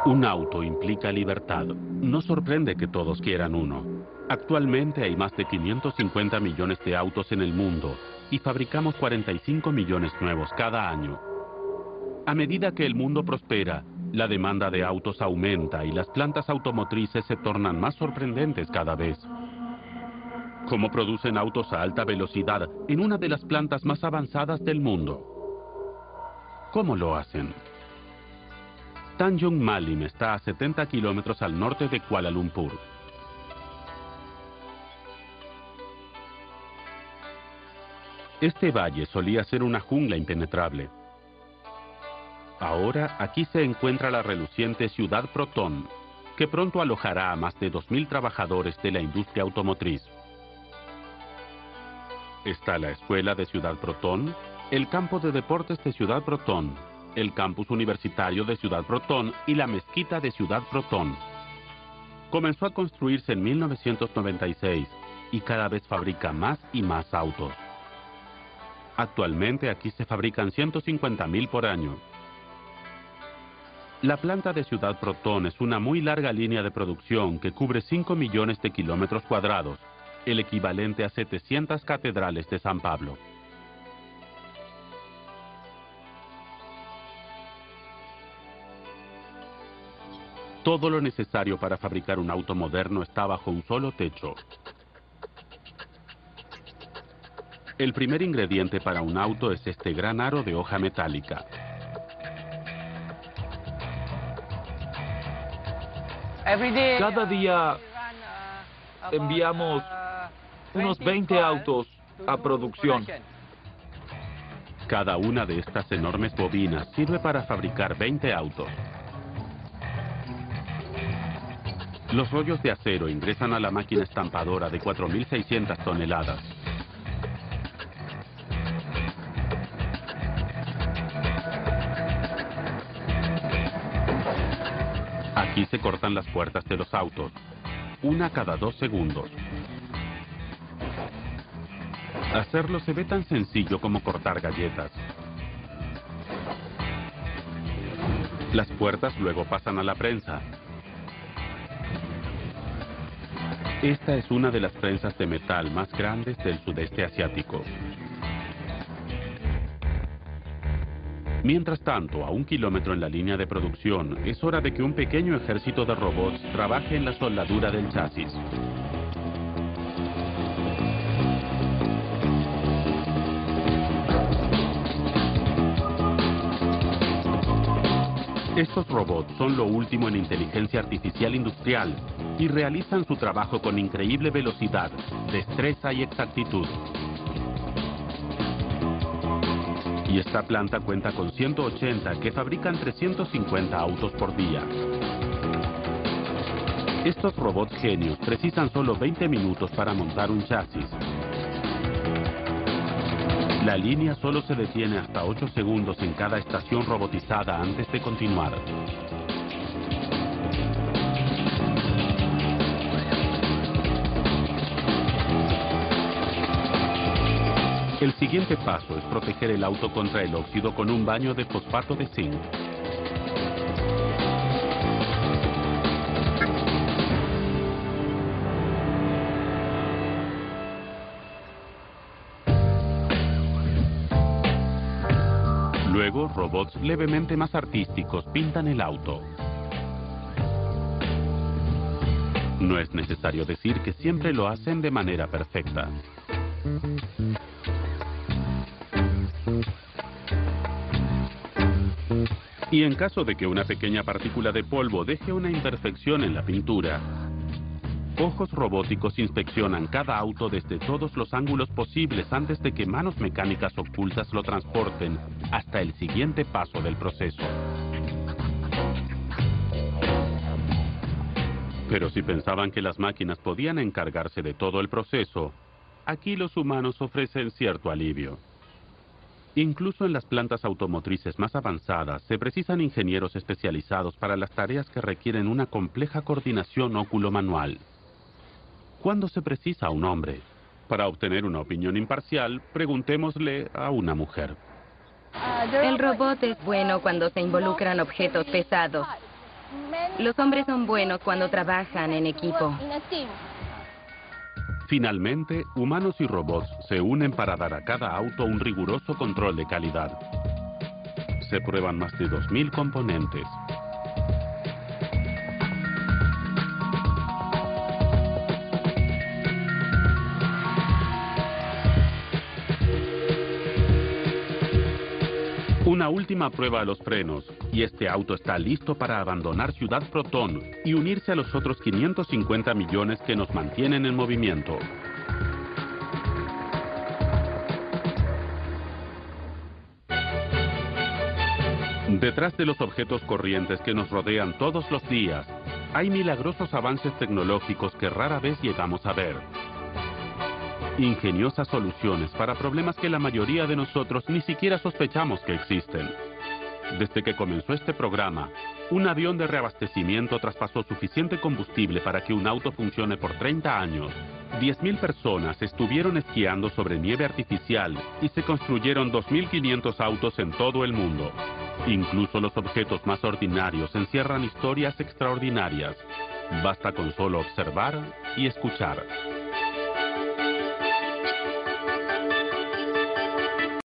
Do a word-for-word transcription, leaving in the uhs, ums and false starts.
Un auto implica libertad. No sorprende que todos quieran uno. Actualmente hay más de quinientos cincuenta millones de autos en el mundo y fabricamos cuarenta y cinco millones nuevos cada año. A medida que el mundo prospera, la demanda de autos aumenta y las plantas automotrices se tornan más sorprendentes cada vez. ¿Cómo producen autos a alta velocidad en una de las plantas más avanzadas del mundo? ¿Cómo lo hacen? Tanjung Malim está a setenta kilómetros al norte de Kuala Lumpur. Este valle solía ser una jungla impenetrable. Ahora aquí se encuentra la reluciente Ciudad Proton, que pronto alojará a más de dos mil trabajadores de la industria automotriz. Está la Escuela de Ciudad Proton, el campo de deportes de Ciudad Proton, el campus universitario de Ciudad Proton y la mezquita de Ciudad Proton. Comenzó a construirse en mil novecientos noventa y seis y cada vez fabrica más y más autos. Actualmente aquí se fabrican ciento cincuenta mil por año. La planta de Ciudad Proton es una muy larga línea de producción que cubre cinco millones de kilómetros cuadrados, el equivalente a setecientas catedrales de San Pablo. Todo lo necesario para fabricar un auto moderno está bajo un solo techo. El primer ingrediente para un auto es este gran aro de hoja metálica. Cada día enviamos unos veinte autos a producción. Cada una de estas enormes bobinas sirve para fabricar veinte autos. Los rollos de acero ingresan a la máquina estampadora de cuatro mil seiscientas toneladas. Aquí se cortan las puertas de los autos, una cada dos segundos. Hacerlo se ve tan sencillo como cortar galletas. Las puertas luego pasan a la prensa. Esta es una de las prensas de metal más grandes del sudeste asiático. Mientras tanto, a un kilómetro en la línea de producción, es hora de que un pequeño ejército de robots trabaje en la soldadura del chasis. Estos robots son lo último en inteligencia artificial industrial y realizan su trabajo con increíble velocidad, destreza y exactitud. Y esta planta cuenta con ciento ochenta que fabrican trescientos cincuenta autos por día. Estos robots genios precisan solo veinte minutos para montar un chasis. La línea solo se detiene hasta ocho segundos en cada estación robotizada antes de continuar. El siguiente paso es proteger el auto contra el óxido con un baño de fosfato de zinc. Luego, robots levemente más artísticos pintan el auto. No es necesario decir que siempre lo hacen de manera perfecta. Y en caso de que una pequeña partícula de polvo deje una imperfección en la pintura, ojos robóticos inspeccionan cada auto desde todos los ángulos posibles antes de que manos mecánicas ocultas lo transporten hasta el siguiente paso del proceso. Pero si pensaban que las máquinas podían encargarse de todo el proceso, aquí los humanos ofrecen cierto alivio. Incluso en las plantas automotrices más avanzadas se precisan ingenieros especializados para las tareas que requieren una compleja coordinación óculo-manual. ¿Cuándo se precisa un hombre? Para obtener una opinión imparcial, preguntémosle a una mujer. El robot es bueno cuando se involucran objetos pesados. Los hombres son buenos cuando trabajan en equipo. Finalmente, humanos y robots se unen para dar a cada auto un riguroso control de calidad. Se prueban más de dos mil componentes. Una última prueba a los frenos, y este auto está listo para abandonar Ciudad Proton y unirse a los otros quinientos cincuenta millones que nos mantienen en movimiento. Detrás de los objetos corrientes que nos rodean todos los días, hay milagrosos avances tecnológicos que rara vez llegamos a ver. Ingeniosas soluciones para problemas que la mayoría de nosotros ni siquiera sospechamos que existen. Desde que comenzó este programa, un avión de reabastecimiento traspasó suficiente combustible para que un auto funcione por treinta años. diez mil personas estuvieron esquiando sobre nieve artificial y se construyeron dos mil quinientos autos en todo el mundo. Incluso los objetos más ordinarios encierran historias extraordinarias. Basta con solo observar y escuchar.